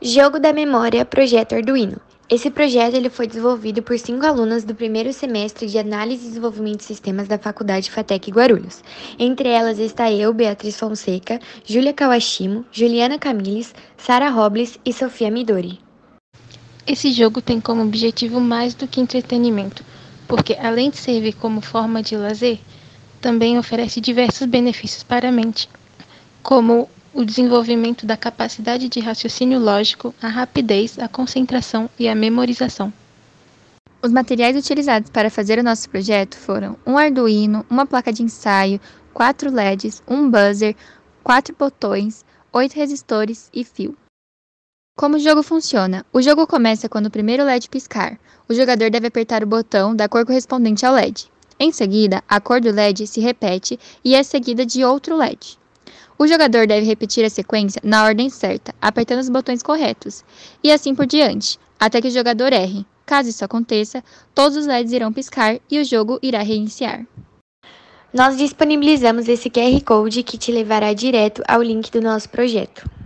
Jogo da Memória Projeto Arduino. Esse projeto ele foi desenvolvido por 5 alunas do primeiro semestre de Análise e Desenvolvimento de Sistemas da Faculdade FATEC Guarulhos. Entre elas está eu, Beatriz Fonseca, Júlia Kawashimo, Juliana Camiles, Sara Robles e Sofia Midori. Esse jogo tem como objetivo mais do que entretenimento, porque além de servir como forma de lazer, também oferece diversos benefícios para a mente, como o desenvolvimento da capacidade de raciocínio lógico, a rapidez, a concentração e a memorização. Os materiais utilizados para fazer o nosso projeto foram um Arduino, uma placa de ensaio, 4 LEDs, um buzzer, 4 botões, 8 resistores e fio. Como o jogo funciona? O jogo começa quando o primeiro LED piscar. O jogador deve apertar o botão da cor correspondente ao LED. Em seguida, a cor do LED se repete e é seguida de outro LED. O jogador deve repetir a sequência na ordem certa, apertando os botões corretos, e assim por diante, até que o jogador erre. Caso isso aconteça, todos os LEDs irão piscar e o jogo irá reiniciar. Nós disponibilizamos esse QR Code que te levará direto ao link do nosso projeto.